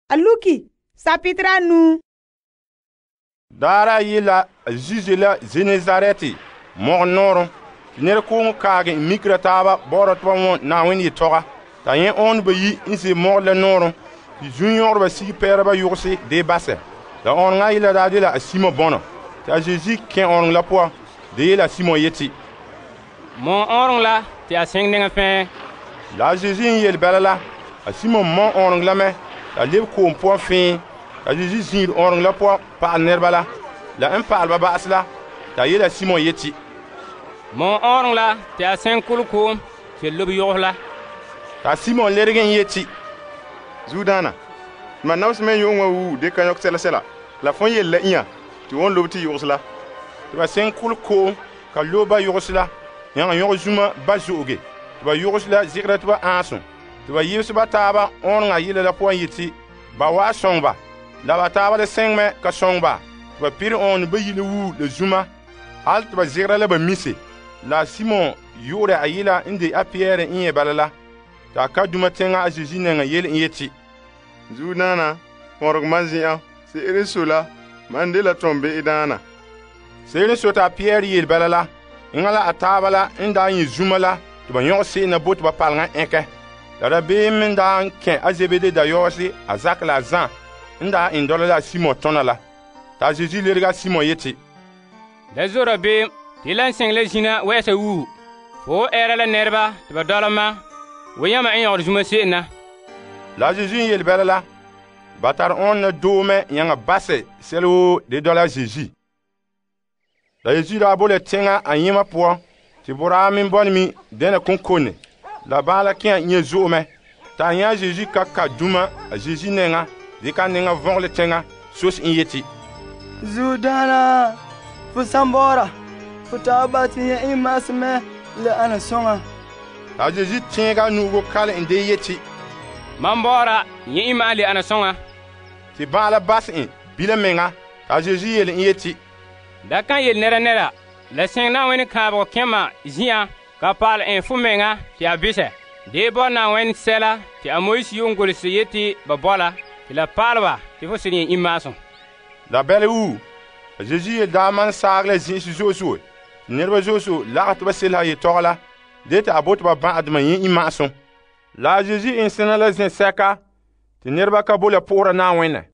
a Luki sapitra nu. Dara yila Jésus la Génésareti mor noron ner ko kaage mikra taba borot won na wen yi toga ta yen on be yi inse mor le noron junior ba si pere ba yursi de basse da on nga yila da de la simo bono ta Jésus ken on la po de la simo yeti mon on la ti a sing ninga fe la Jésus yel balala a simo mon on la me la leb ko po fin a Jésus zin on la po pa ner bala la un pa ba basla ta yela simo yeti mon on la ti a sing kulku ti lob yohla ta simo lergen yeti Zudana ma naus men yongwa wu de kanyok sela la fon yel la iya ti won lobti yosla ba sen kulko ka loba yosla yang yon zuma bazuge ba yosla zikrat ba anson ba yusba taba on nga yela la point yeti ba wa songba la ba taba de sengme ka songba ba pir on ba yile wu le zuma alt ba zikra la ba mise la Simon yore ayila inde a Pierre inye balala ta ka duma tenga a Jésus nga yel yeti Zudana morog manzia se eresola mandela tombe idana sere sota Pierre yel balala ingala atabala inda yin zumala to ba yose na bot ba palnga enke la be min da ken azebede da yose azakla zan inda indola la Simon tonala ta Jésus lerga Simon yeti da zora be tilan sing le jina wesa wu fo era la nerba to ba dolama wiyama en yor juma sena la Jésus yel balala batar on na dome yanga basse selo de dola Jésus la Jésus la bole tenga anyima po ti bora min bonmi dena konkone la bala kien nye zome ta nya Jésus ka duma Jésus nenga dika nenga vongle tenga sos yeti Zudana fu sambora fu tabati ya imasme le ana songa la Jésus tenga nugo kala inde yeti mambora yi imali ana songa ti bala basin bila menga ta Jésus yel yeti da kan yel nera la sing na wen ka bo kema zia ka pal en fu menga ti abise de bo na wen sela ti amois yungol se yeti ba bola ti la palwa ti fu sin imason la belle wu Jésus yel da man sagle zin si zoso nerba zoso la ta basela yi tola de ta abot ba ba adma yin imason la Jésus insena la zin seka ti nerba ka bola pora na wen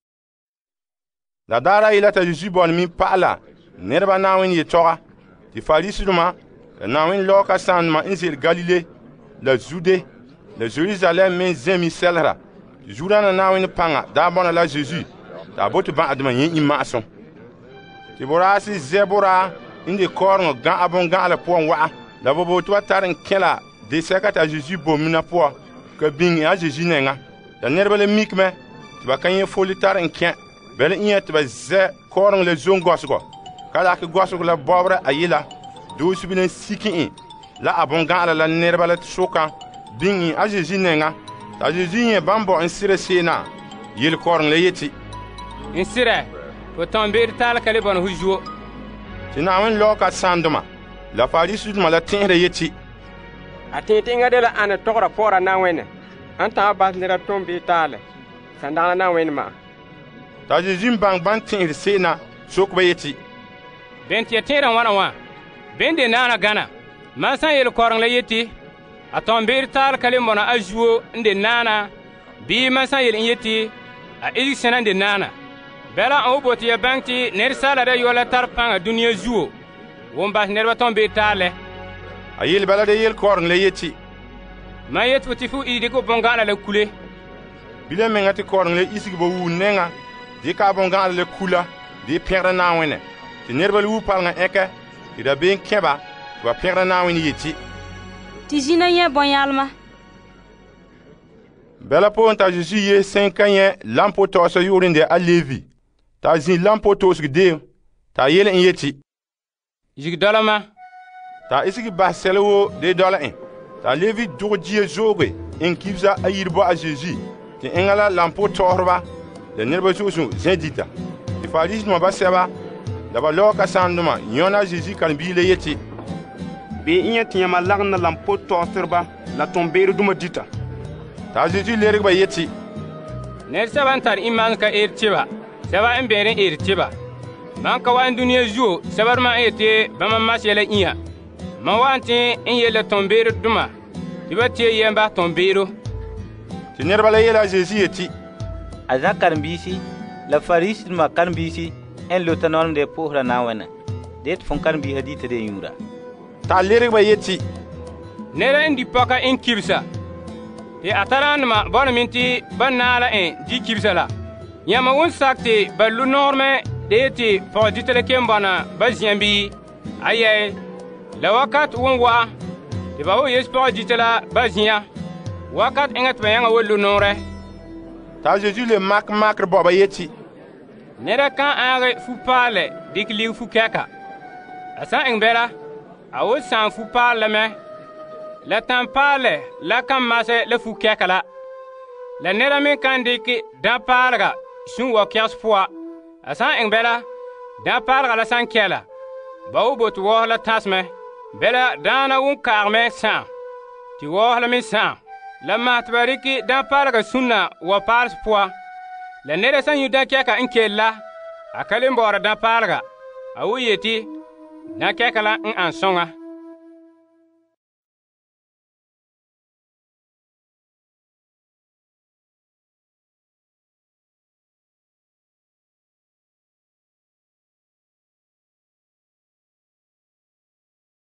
la dara ila ta Jésus bon mi pala nerba na wen yi toga ti farisiduma na wen loka sanma inzil Galilée la Jude la Jérusalem men zemi selra jurana na wen panga da bona la Jésus ta botu ba adma yin imason ti borasi zebora inde korno ga abon ga ala po wa la bobo to tarin kela de sekata Jésus bomina po ka bing a Jésus nenga da nerba le mikme ti ba kan ye foli tarin ken bel inya ti ba ze korno le zongosgo kala ke gosgo la bobre ayila do subina sikin la abon ga ala la nerba la sokan bing a Jésus nenga ta Jésus ye bambo en sire sena yel korno le yeti insire fo tombe tal kale bon hujo ti na wen loka sanduma la farisiduma la tinre yeti a tinga de la ana togra pora na wene anta bas nera tombe tale sandana na wene ma ta Jésus bang ban tinre sena sokba yeti ben ti tera wana wa ben de nana gana man san yel korang la yeti a tombe tal kale mona ajuo inde nana bi man san yel yeti a ilisena de nana bela an uboti ya bankti ner sala da yola tarpanga dunia zuo womba nerba tombe tale ayil bala de yel korn le yeti ma yet futi fu idi ko bongala le kule bile mengati korn le isigi bo wu nenga di ka bongala le kula di perdre na wene ti nerba wu palnga eke ti da ben keba wa perdre na wene yeti ti jina ye bonyalma bela po ta Jésus ye 5 ans lampo to so yurinde a Levi ta zin lampo to sgde ta yel en yeti jig dolama ta isigi ba selewo de dola en ta Levi dogie zoge en kivza ayirbo a Jésus ti engala lampo torba de nerba susu zedita ti faris no ba seba da ba loka sanduma yona Jésus kan bi le yeti be inya tiyama lagna lampo torba la tomberu duma dita ta Jésus lerg ba yeti ned sɛba n tar iman ka er tɩba sɛba n bẽed n er tɩba man ka wa n dũniyã zuo sɛbdmã n yetɩ bãmb mas yɛla ĩyã man wa n tẽ n yella tõn-beed dũmã tɩ ba tɩ yɛn bas tõn-beedo tɩ nedbã la yeela a Zezi yetɩ a Zã karen-biisi la Fariisdmã karen-biisi n lota nolmde pʋʋsda na n wẽna de tɩ fõn karen-biisã dɩɩtã de yũuda t'a ledgba yetɩ neda n di pɔka n kibsa tɩ a taraandmã bõnem tɩ ba naala di kibsa la yãmb wẽn sak tɩ ba lu noormẽ de yetɩ pɔg-dɩtã la ken bõna ba zĩa bɩ ayɛy la wakat wẽn wa'a tɩ ba wa yes pɔg-dɩtã la ba zĩa wakat ẽngã tɩ ba yãngã wa lu noorɛ t'a Zezi le makr bɔba yetɩ neda kã ãage fu-paalɛ dɩk lig fu-kɛka a sã n ẽng bɛla a wa sãam fu-paal lame la tãn-paalɛ la kãn masɛ la fu-kɛka la neda me kãn dɩk dã-paalga sũn wa kɛgs pʋga a sã n ẽng bɛla dã-paalga la sã n kɛla ba wa bot waoos la tãsmɛ bɛla dãana wʋn-kaagmɛ sãam tɩ waoos la me sãam la mas tɩ ba rɩk dã-paalga sũnã wa paals pʋga la neda sã n yũ dã-kɛka n kell la a ka le n baoora dã-paalga a wa yetɩ dã-kɛka la n ãn sõŋa